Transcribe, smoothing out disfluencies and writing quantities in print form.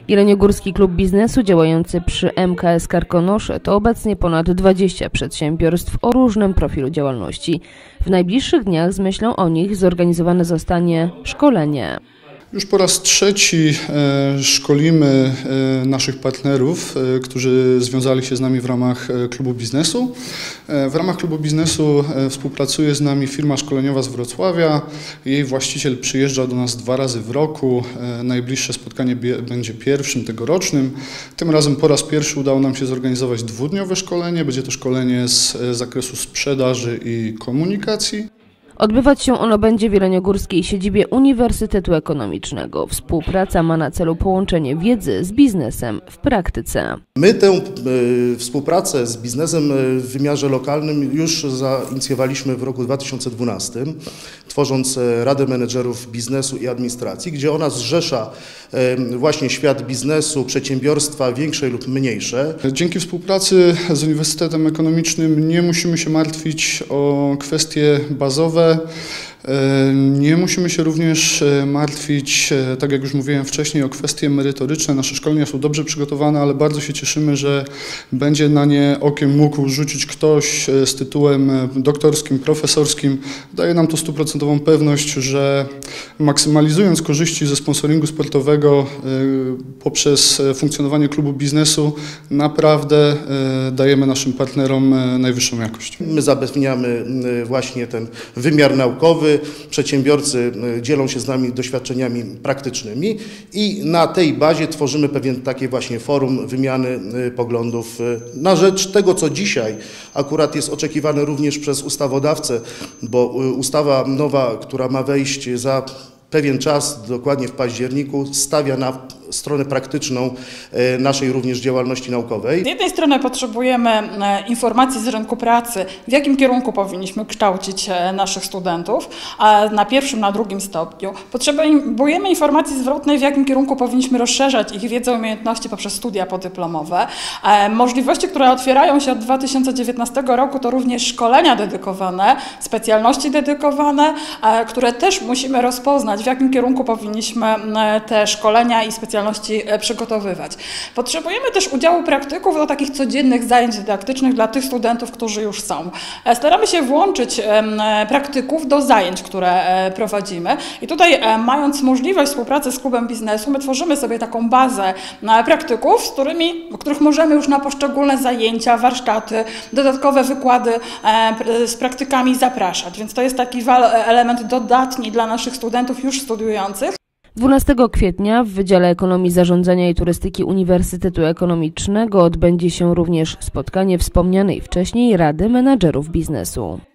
Jeleniogórski Klub Biznesu działający przy MKS Karkonosze to obecnie ponad 20 przedsiębiorstw o różnym profilu działalności. W najbliższych dniach z myślą o nich zorganizowane zostanie szkolenie. Już po raz trzeci szkolimy naszych partnerów, którzy związali się z nami w ramach Klubu Biznesu. W ramach Klubu Biznesu współpracuje z nami firma szkoleniowa z Wrocławia. Jej właściciel przyjeżdża do nas 2 razy w roku. Najbliższe spotkanie będzie pierwszym tegorocznym. Tym razem po raz pierwszy udało nam się zorganizować 2-dniowe szkolenie. Będzie to szkolenie z zakresu sprzedaży i komunikacji. Odbywać się ono będzie w jeleniogórskiej siedzibie Uniwersytetu Ekonomicznego. Współpraca ma na celu połączenie wiedzy z biznesem w praktyce. My tę współpracę z biznesem w wymiarze lokalnym już zainicjowaliśmy w roku 2012, tworząc Radę Menedżerów Biznesu i Administracji, gdzie ona zrzesza właśnie świat biznesu, przedsiębiorstwa większe lub mniejsze. Dzięki współpracy z Uniwersytetem Ekonomicznym nie musimy się martwić o kwestie bazowe. Nie musimy się również martwić, tak jak już mówiłem wcześniej, o kwestie merytoryczne. Nasze szkolenia są dobrze przygotowane, ale bardzo się cieszymy, że będzie na nie okiem mógł rzucić ktoś z tytułem doktorskim, profesorskim. Daje nam to 100% pewność, że maksymalizując korzyści ze sponsoringu sportowego poprzez funkcjonowanie klubu biznesu, naprawdę dajemy naszym partnerom najwyższą jakość. My zapewniamy właśnie ten wymiar naukowy. Przedsiębiorcy dzielą się z nami doświadczeniami praktycznymi i na tej bazie tworzymy pewien takie właśnie forum wymiany poglądów na rzecz tego, co dzisiaj akurat jest oczekiwane również przez ustawodawcę, bo ustawa nowa, która ma wejść za pewien czas, dokładnie w październiku, stawia na stronę praktyczną naszej również działalności naukowej. Z jednej strony potrzebujemy informacji z rynku pracy, w jakim kierunku powinniśmy kształcić naszych studentów, a na pierwszym, na drugim stopniu. Potrzebujemy informacji zwrotnej, w jakim kierunku powinniśmy rozszerzać ich wiedzę i umiejętności poprzez studia podyplomowe. Możliwości, które otwierają się od 2019 roku, to również szkolenia dedykowane, specjalności dedykowane, które też musimy rozpoznać, w jakim kierunku powinniśmy te szkolenia i specjalności przygotowywać. Potrzebujemy też udziału praktyków do takich codziennych zajęć dydaktycznych dla tych studentów, którzy już są. Staramy się włączyć praktyków do zajęć, które prowadzimy i tutaj mając możliwość współpracy z Klubem Biznesu, my tworzymy sobie taką bazę praktyków, w których możemy już na poszczególne zajęcia, warsztaty, dodatkowe wykłady z praktykami zapraszać, więc to jest taki element dodatni dla naszych studentów już studiujących. 12 kwietnia w Wydziale Ekonomii Zarządzania i Turystyki Uniwersytetu Ekonomicznego odbędzie się również spotkanie wspomnianej wcześniej Rady Menedżerów Biznesu.